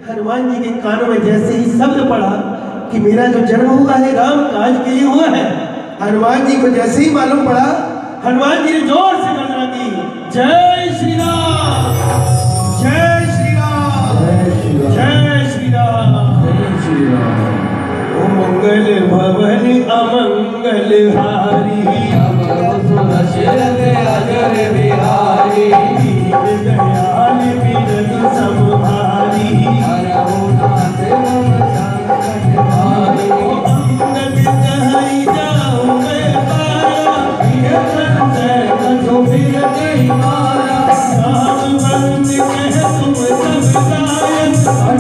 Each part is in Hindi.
हनुमान जी के कानों में जैसे ही शब्द पड़ा कि मेरा जो जन्म हुआ है राम काज के लिए हुआ है, हनुमान जी को जैसे ही मालूम पड़ा, हनुमान जी ने जोर से गर्जना की, जय श्री राम, जय श्री राम, जय श्री राम, जय श्री राम। ओ मंगल भवन अमंगल हारी, अजर बिहारी, दयाल बिरद समभारी, अंगद कहि जाऊं मैं पारा, संजय कछु फिर नहीं मारा, राम बंद कह तुम सब गायक,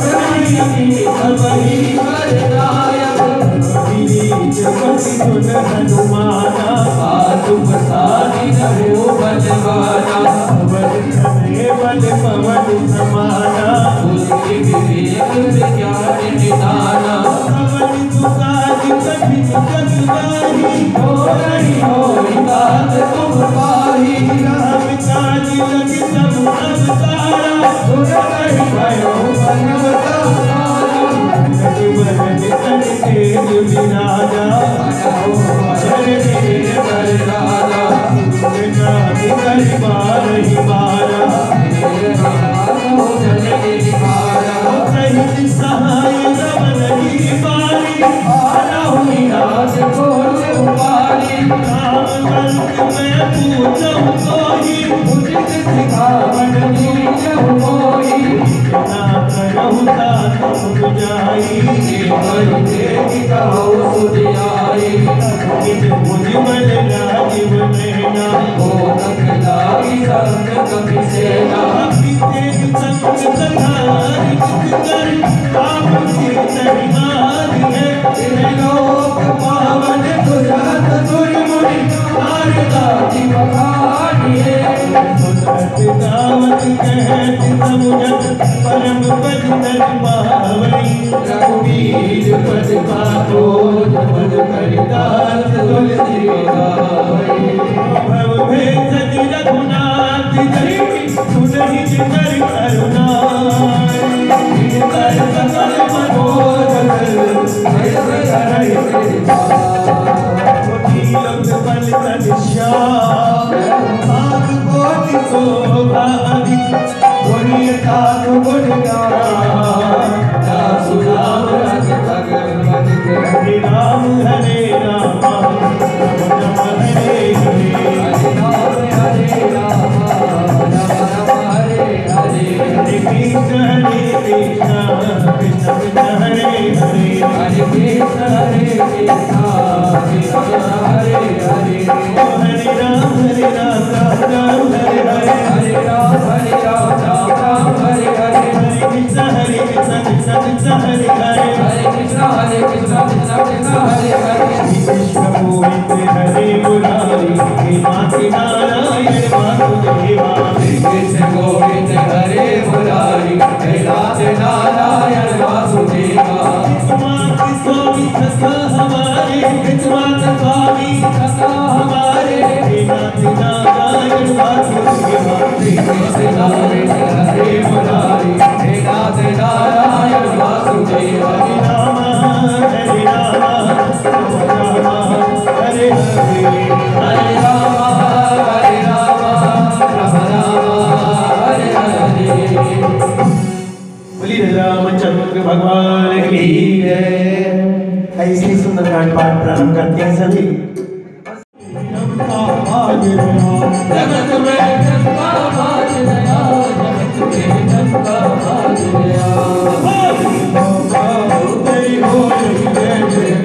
सबही वरदायक, जपति सुन हनुमाना, साधु साधि रहो बलवाना, बल पवन समाना, उसके विवेक विज्ञान निधाना, पवन सुखादि कठिन जग जाहि, होई बात तुम पाहि, राम काज लग सब अवतारा, सुर कहि भयो बनवतारा, बरन तन तेज विराजा, जय देव कर राजा, कर बार ही बारा, सहित सहाय रमन की बारी, आरहुनि राज कोट उपारी, राम कंठ में पूजहु कोई, उचित सिखावन नीचहु कोई, ना करहु तात मुझ जाई, देखि कहो सुध आई, मुझ मन राजीव नैना, हो तक लागी संग कपि सेना, तेज संग कथारि कर, आप कीर्तन हारि है, तेरे लोक पावन तुरत दुर्मुनि, नारदा जी बखानी है, सुनत गावत कहत समुझत, परम पद तन पावनी, रघुवीर पद पाको, पद करिदास तुलसी गावई, भव भेद रघुनाथ जी, सुनहि जिकर करुणा, कर सकल मनोरथ, हरि कोटि बल तन श्याम, भाग कोटि शोभा अधिक, पुण्यता गुण गान, दासु राम रस भगवत, हरे राम हरे राम, राम हरे हरे, हरे राम हरे राम, राम हरे हरे, हरे कृष्ण कृष्ण कृष्ण हरे हरे, हरे कृष्ण कृष्ण हरे हरे, हरे राम राम राम हरे हरे, हरे राम राम राम हरे हरे, हरे कृष्ण कृष्ण कृष्ण हरे हरे, हरे कृष्ण कृष्ण कृष्ण हरे हरे, कृष्ण गोविंद हरे मुरारी, हे नाथ नारायण वासुदेवा, कृष्ण गोविंद हरे मुरारी, हे नाथ नारायण वासुदेवा, विश्वनाथ स्वामी सखा हमारे, विश्वनाथ स्वामी सखा हमारे, हे नाथ नारायण वासुदेवा, कृष्ण गोविंद हरे मुरारी, हे नाथ नारायण वासुदेवा, हरे राम हरे राम, हरे हरे, हरे राम हरे राम, राम राम हरे हरे। बोलिए रामचंद्र भगवान की जय। ऐसे ही सुंदरकांड पाठ प्रारंभ करते हैं सभी। जगत में चंपा बाज गया, जगत में चंपा बाज गया, तेरी हो रही जय जय।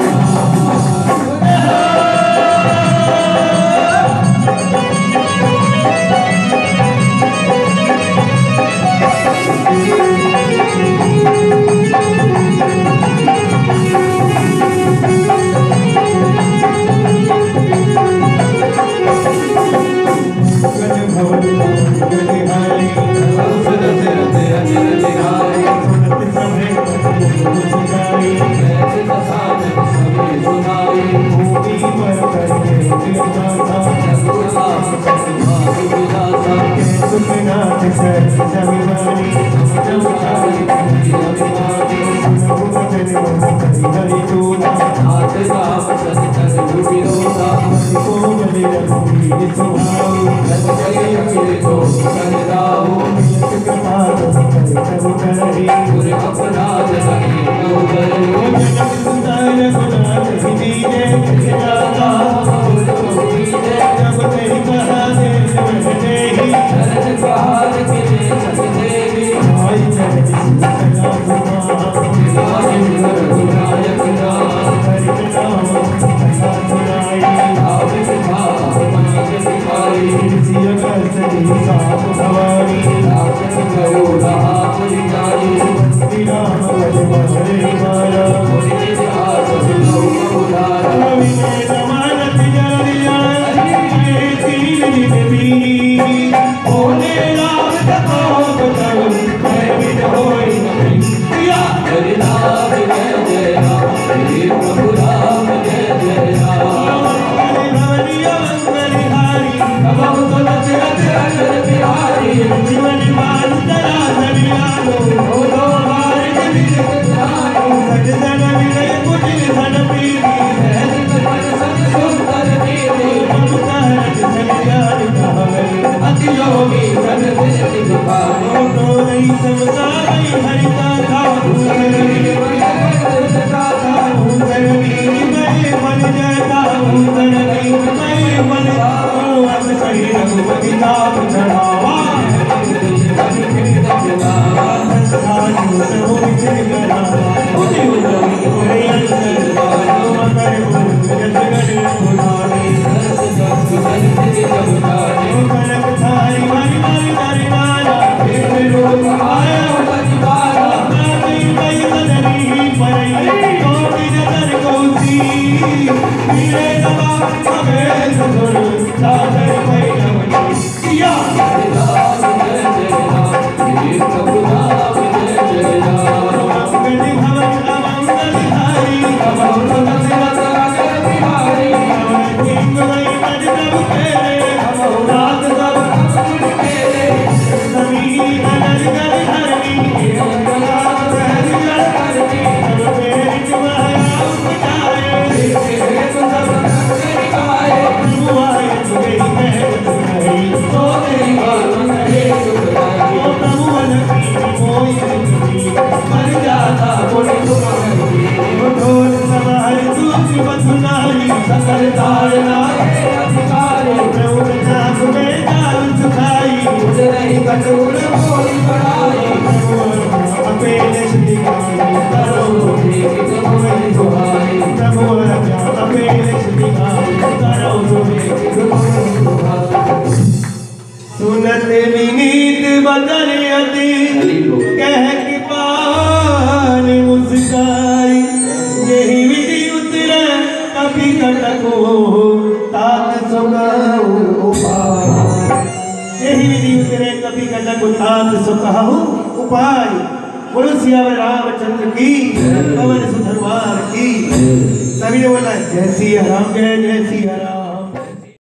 सभी ने बोला जय सिया राम, जय जय सिया राम।